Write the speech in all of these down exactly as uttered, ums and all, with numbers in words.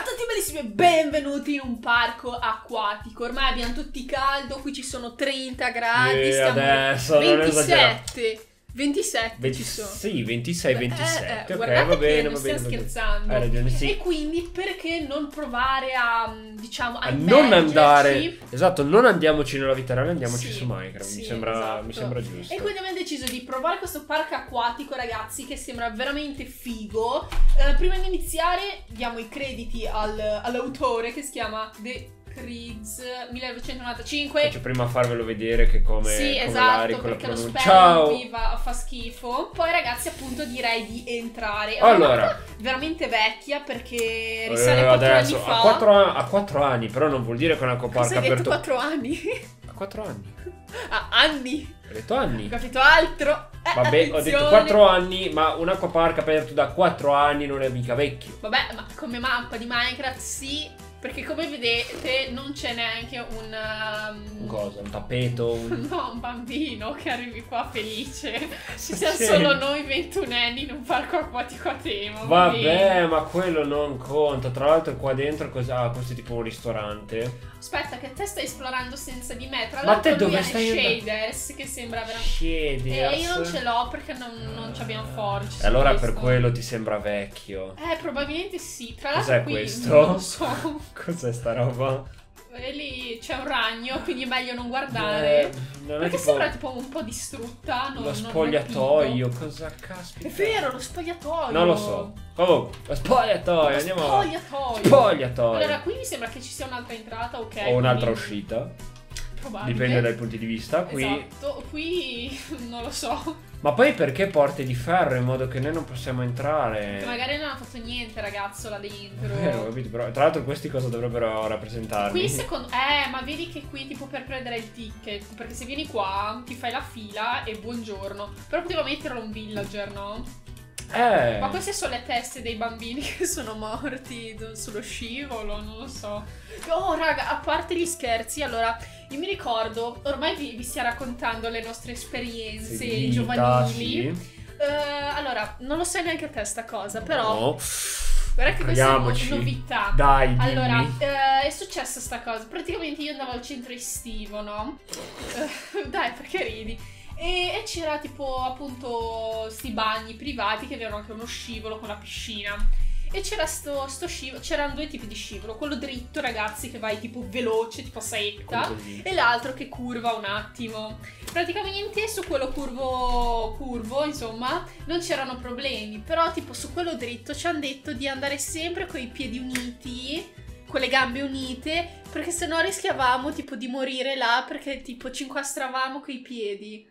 tutti bellissimi e benvenuti in un parco acquatico. Ormai abbiamo tutti caldo, qui ci sono trenta gradi, e stiamo adesso ventisette. ventisette venti, ci sono. Sì, ventisei, ventisette. Eh, eh, ok, va bene, non va bene. stiamo va bene. scherzando. Hai ragione, sì. E quindi perché non provare a, diciamo, a, A non andare, immergerci? esatto, non andiamoci nella vita reale, andiamoci Sì, su Minecraft. sì, mi, sembra, esatto. mi sembra giusto. E quindi abbiamo deciso di provare questo parco acquatico, ragazzi, che sembra veramente figo. Eh, prima di iniziare diamo i crediti al, all'autore, che si chiama The Creeds millenovecentonovantacinque. Faccio prima farvelo vedere che come, Sì, come esatto, Lari con la perché lo pronuncia. spelling Ciao! qui va, fa schifo. Poi, ragazzi, appunto direi di entrare. È Allora. una mappa veramente vecchia, perché risale Eh, a quattro adesso, anni fa. a quattro, an- a quattro anni, però non vuol dire che una Cosa coparca hai detto, aperto. quattro anni? A quattro anni. Ah, anni. Ho detto anni. Ho capito altro. Eh, Vabbè, attenzione. ho detto quattro anni, ma un acquapark aperto da quattro anni non è mica vecchio. Vabbè, ma come mappa di Minecraft sì, perché come vedete non c'è neanche un... Um... Un cosa? Un tappeto? Un... No, un bambino che arrivi qua felice. Ci siamo Sì. solo noi ventunenni in un parco acquatico a tema. va Vabbè, bene. ma quello non conta. Tra l'altro qua dentro cosa... ah, questo è tipo un ristorante. Aspetta, che te stai esplorando senza di me. Tra Ma l'altro te dove lui ha stai le andando? shaders che sembra veramente... Shaders. Eh, io non ce l'ho perché non, non ci abbiamo forge. E allora su per questo. quello ti sembra vecchio. Eh, probabilmente sì. Tra l'altro Cos'è qui questo? non lo so. Cos'è sta roba? E lì c'è un ragno, quindi è meglio non guardare. Eh, non è Perché tipo sembra tipo un po' distrutta. Non, lo non spogliatoio. ho capito. Cosa caspita? È vero, lo spogliatoio. Non lo so. Oh, lo spogliatoio. Lo Andiamo. spogliatoio. Spogliatoio. Allora, qui mi sembra che ci sia un'altra entrata, ok? O un'altra quindi uscita. Probabile. Dipende dai punti di vista. Qui. Esatto, qui non lo so. Ma poi perché porte di ferro in modo che noi non possiamo Perché entrare? magari non ha fatto niente, ragazzo, là dentro. Vero, capito? Però, tra l'altro questi cosa dovrebbero rappresentarmi? Qui secondo... Eh, ma vedi che qui tipo per prendere il ticket. Perché se vieni qua, ti fai la fila e buongiorno. Però potevo metterlo un villager, no? Eh. Ma queste sono le teste dei bambini che sono morti sullo scivolo, non lo so. Oh, raga, a parte gli scherzi, allora, io mi ricordo, ormai vi, vi stia raccontando le nostre esperienze Sì, di vita, giovanili. sì. Eh, allora, non lo sai neanche a te sta cosa, però... No. Guarda che questa è Proviamoci. una novità. Dai, dimmi. Allora, eh, è successa sta cosa. Praticamente io andavo al centro estivo, no? Eh, dai, perché ridi? E, e c'era tipo appunto sti bagni privati che avevano anche uno scivolo con la piscina. E c'era sto, sto scivolo, c'erano due tipi di scivolo. Quello dritto, ragazzi, che vai tipo veloce, tipo saetta. Così. E l'altro che curva un attimo. Praticamente su quello curvo, curvo, insomma, non c'erano problemi. Però tipo su quello dritto ci hanno detto di andare sempre con i piedi uniti, con le gambe unite, perché sennò rischiavamo tipo di morire là, perché tipo ci incastravamo coi piedi.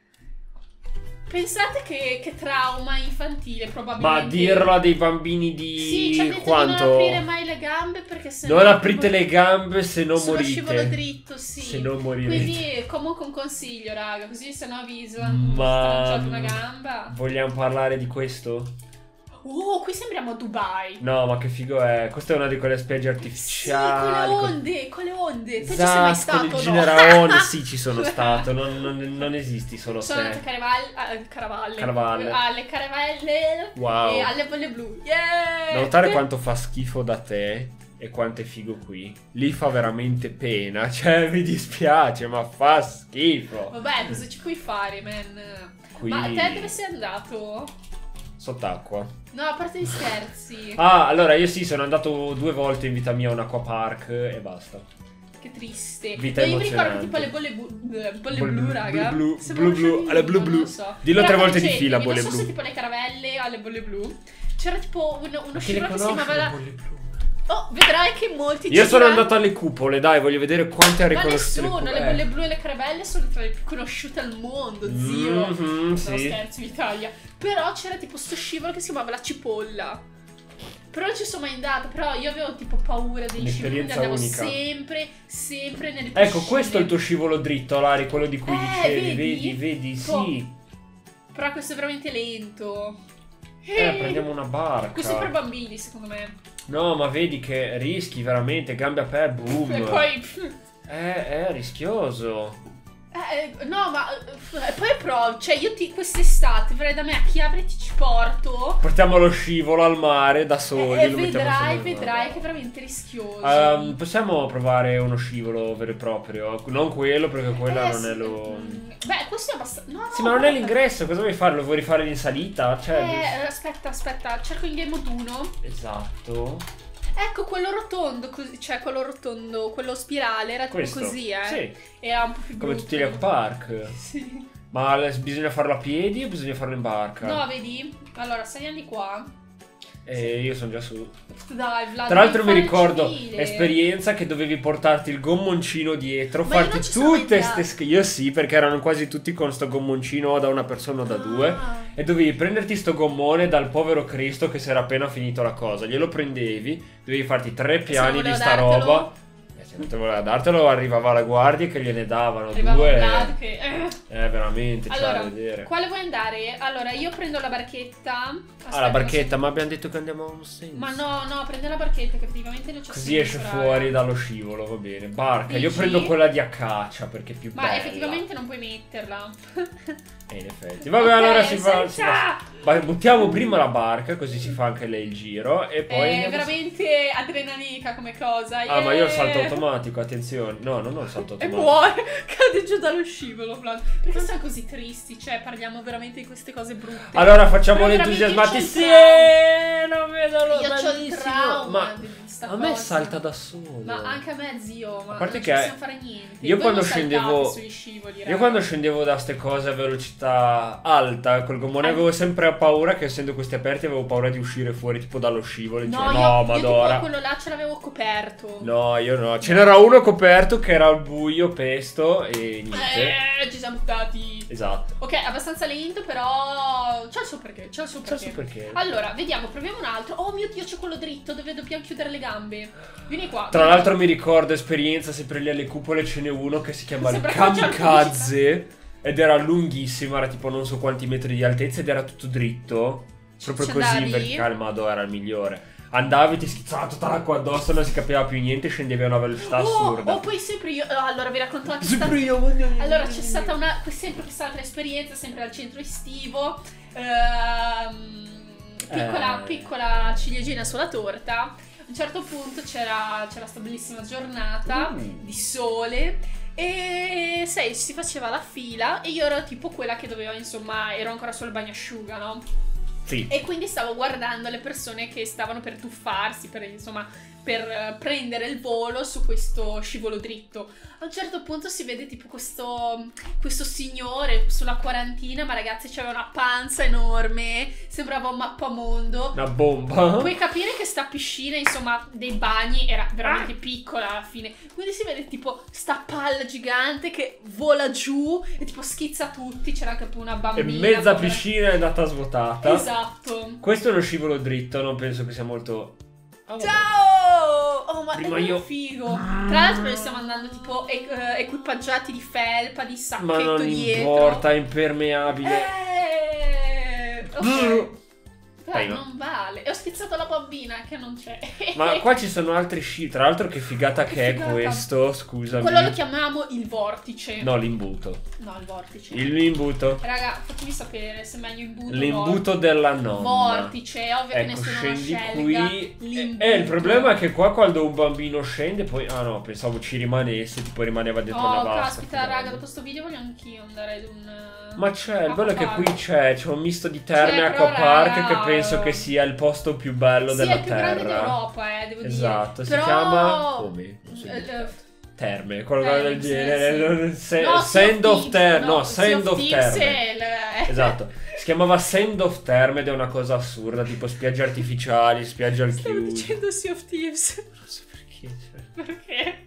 Pensate che, che trauma infantile, probabilmente. Ma dirlo a dei bambini di Sì, ci hanno detto quanto? di non aprire mai le gambe, perché sennò... Non aprite le gambe se non sullo morite. scivolo dritto, sì. Se non morirete. Quindi comunque un consiglio, raga, così se no vi Ma stranciate una gamba. vogliamo parlare di questo? Oh, qui sembriamo a Dubai. No, ma che figo è. Questa è una di quelle spiagge Sì, con artificiali. le con- onde, con le onde. Te ci sei mai Esatto, stato, con il no? Generaon. Sì, ci sono stato. Non, non- non esisti solo Sono te. andata a Caravall- ah, Caravalle. Caravalle. Alle caravelle. Wow. E alle bolle blu. Yeah! Da notare quanto fa schifo da te e quanto è figo qui. Lì fa veramente pena. Cioè, mi dispiace, ma fa schifo. Vabbè, cosa ci puoi fare, man? Qui Ma te dove sei andato? sott'acqua. No, a parte gli scherzi. Ah, allora io sì, sono andato due volte in vita mia a un acquapark e basta. Che triste. Vita No, io mi ricordo emozionante. tipo alle bolle, bu- eh, bolle Bolle blu, blu, raga. blu, blu, Sembrano blu, blu, scemi, alle blu, non blu. lo so. Dillo Però tre volte di conoscetevi, fila, bolle non so blu. se tipo le caravelle alle bolle blu. C'era tipo un- uno Ma chi le scivolo che si conosce chiamava le la... bolle blu? Oh, vedrai che molti Io ci sono diranno- andato alle cupole, dai, voglio vedere quante ha Ma riconosciuto nessuno, le le cupole. bolle blu e le caravelle sono tra le più conosciute al mondo, zio. Mhm, No, sì. scherzo, in Italia. Però c'era tipo sto scivolo che si chiamava la cipolla. Però non ci sono mai andata. Però io avevo tipo paura degli scivoli, quindi Un'esperienza andavo unica. sempre, sempre nelle piscine. Ecco, questo è il tuo scivolo dritto, Lari, quello di cui Eh, dicevi, vedi? vedi, vedi, Po- sì. Però questo è veramente lento. Eh, prendiamo una barca. Questo è per bambini, secondo me. No, ma vedi che rischi veramente, gambe aperte, boom. E poi... Eh, è rischioso. Eh, no, ma eh, poi però, cioè io ti quest'estate verrai da me a Chiavari, ti ci porto. Portiamo lo scivolo al mare da soli. E eh, lo vedrai, vedrai che è veramente rischioso. Um, possiamo provare uno scivolo vero e proprio? Non quello, perché quella eh, non sì, è lo... Beh, questo è abbastanza... No, no, sì, ma non è l'ingresso, cosa vuoi fare? Lo vuoi rifare in salita? Cioè... Eh, aspetta, aspetta, cerco in game mode uno. Esatto. Ecco, quello rotondo, così, cioè quello rotondo, quello spirale, era tipo Questo? così, eh. Sì. Era un po' più Come brutto. tutti gli acquapark. Sì. Ma bisogna farlo a piedi o bisogna farlo in barca? No, vedi? Allora, sali di qua. E io sono già su. Dai, Vlad. Tra l'altro mi fai il ricordo civile. esperienza che dovevi portarti il gommoncino dietro, Ma io farti non ci sono mai tutte andata. ste sch- io sì, perché erano quasi tutti con sto gommoncino o da una persona o da Ah. due. E dovevi prenderti sto gommone dal povero Cristo che si era appena finito la cosa. Glielo prendevi, dovevi farti tre piani di volevo sta dartelo- roba. E se non te voleva dartelo, arrivava la guardia che gliene davano Arrivava due. Vlad che... eh. Eh, veramente, c'è Allora, da vedere. quale vuoi andare? Allora, io prendo la barchetta. Aspetta, Ah, la non barchetta, so- ma abbiamo detto che andiamo a un senso. Ma no, no, prende la barchetta che effettivamente non c'è Così esce fuori dallo scivolo, va bene. Barca, io Dici? prendo quella di acacia perché è più Ma bella. effettivamente non puoi metterla. Eh, in effetti. Vabbè, Ok, allora si fa, si senza- fa- ma buttiamo prima la barca, così si fa anche lei il giro. E poi. È andiamo- veramente adrenalica come cosa. Ah, ma io ho il salto yeah. automatico, attenzione. No, non ho il salto E automatico. muore, cade giù dallo scivolo, Vlad. Perché siamo così tristi? Cioè, parliamo veramente di queste cose brutte. Allora facciamo Però gli veramente entusiasmati. io c'ho il Sì, trauma. non vedo l'ora. Io c'ho il bellissimo. trauma Ma di sta a me cosa. salta da solo. Ma anche a me, zio. Ma A parte non ci che possiamo fare niente. io Voi quando non saltate scendevo- sugli scivoli, Io raga. quando scendevo da ste cose a velocità alta col gommone avevo sempre paura che essendo questi aperti avevo paura di uscire fuori tipo dallo scivolo. E No, dicevo, io, no, io madonna. tipo quello là ce l'avevo coperto. No, io no. Ce n'era uno coperto che era al buio, pesto e niente. Eh, ci siamo buttati. Esatto. Ok, abbastanza lento, però c'è il suo perché, c'è il suo Non perché. so perché. Allora, vediamo, proviamo un altro. Oh mio Dio, c'è quello dritto dove dobbiamo chiudere le gambe. Vieni qua. Tra l'altro mi ricordo esperienza sempre lì alle cupole ce n'è uno che si chiama il Sembra che faccia Kamikaze ed era lunghissimo, era tipo non so quanti metri di altezza ed era tutto dritto. Proprio Ci così in andavi? verticale, Mado era il migliore. Andavi, ti schizzava tutta l'acqua addosso, non si capiva più niente, scendevi a una velocità Oh, assurda. oh, poi sempre io. oh, allora, vi racconto una Sempre io, Allora, c'è stata una. Sempre questa altra esperienza, sempre al centro estivo. Ehm, piccola, Eh. piccola ciliegina sulla torta. A un certo punto c'era, c'era sta bellissima giornata Mm. di sole. E sai, si faceva la fila e io ero tipo quella che doveva, insomma, ero ancora sul bagnasciuga, no? Sì. E quindi stavo guardando le persone che stavano per tuffarsi, per, insomma, per eh, prendere il volo su questo scivolo dritto. A un certo punto si vede tipo questo, questo signore sulla quarantina, ma ragazzi c'aveva una panza enorme, sembrava un mappamondo. Una bomba. Puoi capire che sta piscina, insomma, dei bagni era veramente piccola alla fine. Quindi si vede tipo sta palla gigante che vola giù e tipo schizza tutti. C'era anche una E bambina. mezza povera. piscina è andata svuotata. Esatto. Questo è uno scivolo dritto, non penso che sia molto... Ah, vabbè. Ciao! Oh, ma Prima è io- figo. Tra l'altro noi stiamo andando tipo e- eh, equipaggiati di felpa, di sacchetto Ma non dietro. importa, è impermeabile. Eh, ok. Brr. Dai, Dai, no. non vale. E ho schizzato la bambina che non c'è. Ma qua ci sono altri sci. Tra l'altro che figata Che che è figata. questo, scusami. Quello lo chiamiamo il vortice. No, l'imbuto. No, il vortice. Il imbuto. Raga, fatemi sapere se è meglio imbuto o L'imbuto della nonna. vortice. È ovvio che Ecco, nessuno scendi lo scelga. qui. L'imbuto. E il problema è che qua quando un bambino scende, poi. Ah no, pensavo ci rimanesse, tipo rimaneva dentro Oh, una vasca. caspita, raga, dopo sto video voglio anch'io andare ad un... Ma c'è, il bello è che qui acquapark. c'è, c'è un misto di terme e C'è, però, acquapark raga, che penso che sia il posto più bello Sì, della è il più grande terra. d'Europa, eh, devo Esatto, dire. si Però... chiama come? Non so Eh, dire. eh, Terme, qualcosa del Thames, genere. sì. Se- No, Sand Sea of Thieves, Terme, no, no, Sand Sea of Thieves Terme. è il- Esatto, si chiamava Sand of Terme ed è una cosa assurda, tipo spiagge artificiali, spiagge al Stavo chiuso. dicendo Sea of Thieves. Non so perché. Cioè. Perché?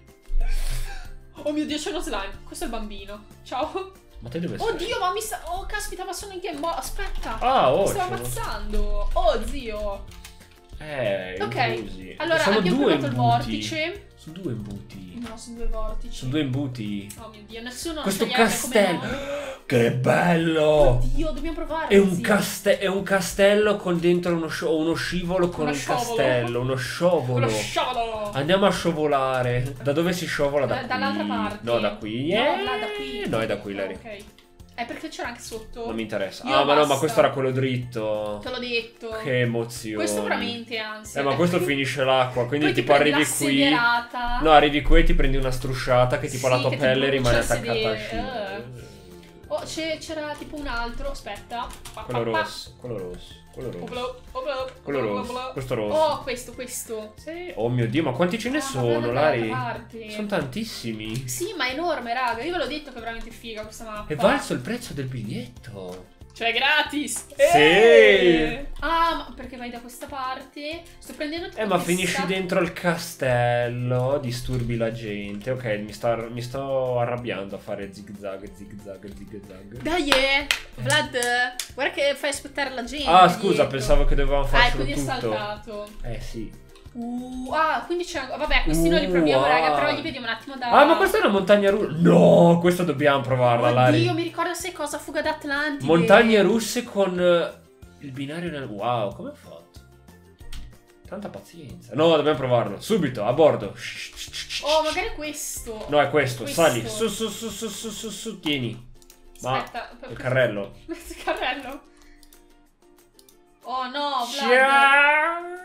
Oh mio Dio, c'è uno slime. Questo è il bambino. Ciao. Ma te dove sei? Oddio, ma mi sta... Oh, caspita, ma sono in game mode. Aspetta. Ah, oh, Mi stavo c'è uno- ammazzando. Oh, zio. Eh, Ok, imbusi. allora Sono abbiamo due provato il imbuti. vortice. Sono due imbuti. No, sono due vortici. Sono due imbuti. Oh mio Dio, nessuno Questo sa come castello. no. Che bello! Oddio, dobbiamo provare. È un, caste- è un castello con dentro uno, scio- uno scivolo con Uno un sciovolo. castello, uno sciovolo. Lo sciovolo. Andiamo a scivolare. Da dove si sciovola? Da Da- qui. dall'altra parte. No, da qui. No, Eh, là, da qui. No, è da qui, Oh, Larry. ok. Eh, perché c'era anche sotto. Non mi interessa. Io ah, ma no, ma basta. questo era quello dritto. Te l'ho detto. Che emozione. Questo veramente ansia. Eh, ma questo finisce l'acqua, quindi Poi ti tipo prendi arrivi la qui. sederata. No, arrivi qui e ti prendi una strusciata che tipo Sì, la tua che ti pelle brucia rimane il attaccata al sedere. scivolo. Oh, c'è- c'era tipo un altro. Aspetta. Pa, Quello pa, pa. rosso, quello rosso, quello rosso. Oblo, oblo, Quello oblo, rosso, oblo. questo rosso. Oh, questo, questo. Sì. Oh mio Dio, ma quanti ce ne Ah, sono, guarda Lari? dall'altra parte. Sono tantissimi. Sì, ma è enorme, raga. Io ve l'ho detto che è veramente figa questa mappa. È valso il prezzo del biglietto. Cioè, gratis. Sì. Eh! Ah, ma perché vai da questa parte? Sto prendendo tipo Eh, ma questa- finisci dentro il castello, disturbi la gente. Ok, mi, sta- mi sto arrabbiando a fare zig zag, zig zag, zig zag. Dai, eh. Vlad, guarda che fai aspettare la gente. Ah, scusa, dietro. pensavo che dovevamo Ah, farcelo quindi è tutto. saltato. Eh, sì. Uh, ah, quindi c'è. Vabbè, questi non li Uh, proviamo, ah. raga. Però li vediamo un attimo da. Ah, ma questa è una montagna russa. No, questa dobbiamo provarla, Lari. Oddio, mi ricorda sai cosa? Fuga d'Atlantide. Montagne russe con eh, il binario nel... Wow, come ho fatto? Tanta pazienza. No, dobbiamo provarlo. Subito, a bordo. Oh, magari è questo. No, è questo. Questo. Sali. Su, su, su, su, su, su, su. Tieni. Ma Aspetta. per- il carrello. Questo carrello. Oh no, Vlad. Ciao.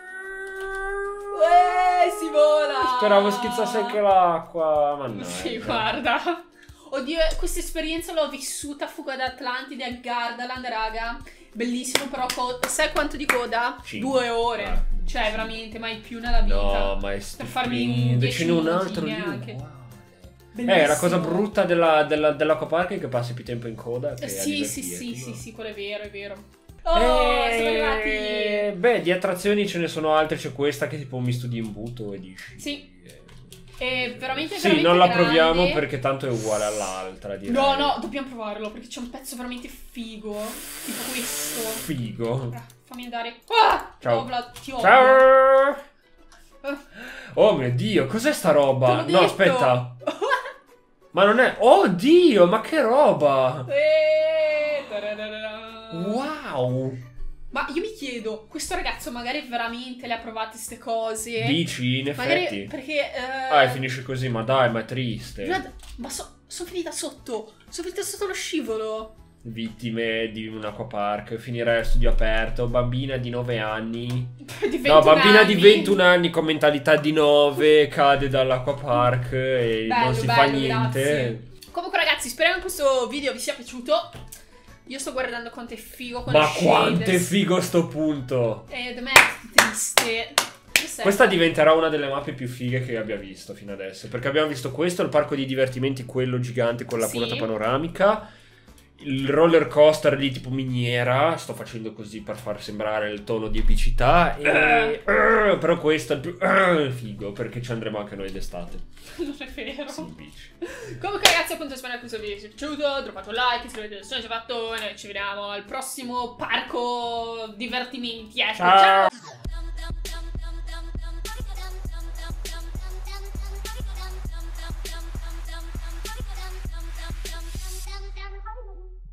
Uè, si vola. Speravo schizzasse anche l'acqua. Mannaggia. Sì, guarda. Oddio, questa esperienza l'ho vissuta a Fuga d'Atlantide a Gardaland, raga. Bellissimo, però co- sai quanto di coda? Cinque. Due ore. Ah. Cioè, veramente, mai più nella vita. No, ma è Per farmi un stupendo. dieci Ce n'è un minutini altro lì anche. uguale. Bellissimo. Eh, la cosa brutta della, della, dell'acquapark è che passi più tempo in coda che Eh, a sì, sì, divertirti, sì, no? sì, sì, quello è vero, è vero. Oh, siamo Eh, arrivati. Beh, di attrazioni ce ne sono altre. C'è questa che è tipo un misto di imbuto e di sci. Sì. È veramente, Sì, veramente non la grande. proviamo perché tanto è uguale all'altra, direi. No, no, dobbiamo provarlo perché c'è un pezzo veramente figo. Tipo questo. Figo. Ah, fammi andare. Ah! Ciao. Oh, Vlad, ti odio. Ciao. Ah, Oh mio Dio, cos'è sta roba? te l'ho No, detto. aspetta. Ma non è... Oh Dio, ma che roba! Eh, tararara. Wow! Ma io mi chiedo, questo ragazzo magari veramente le ha provate ste cose? Dici, in Magari effetti. perché... eh, Ah, e finisce così, ma dai, ma è triste. Vlad, ma so- sono finita sotto. Sono finita sotto lo scivolo. Vittime di un acquapark, finire studio aperto, bambina di nove anni. Di No, ventuno bambina anni. di ventuno anni con mentalità di nove, cade dall'acquapark e Bello, non si fa bello, niente. grazie. Comunque ragazzi, speriamo che questo video vi sia piaciuto. Io sto guardando quanto è figo con Ma le quanto è shaders. figo sto punto! Ed a me è triste. Cos'è? Questa diventerà una delle mappe più fighe che abbia visto fino adesso. Perché abbiamo visto questo, il parco di divertimenti, quello gigante con la Sì. punata panoramica. Il roller coaster lì tipo miniera. Sto facendo così per far sembrare il tono di epicità. E... Uh, però questo è il più uh, figo, perché ci andremo anche noi d'estate. Non è vero. Sì, bitch. Comunque ragazzi, appunto, spero che questo video vi sia piaciuto. Droppate un like, iscrivetevi se non l'avete fatto. E noi ci vediamo al prossimo parco divertimenti. Ecco, Ciao. ciao.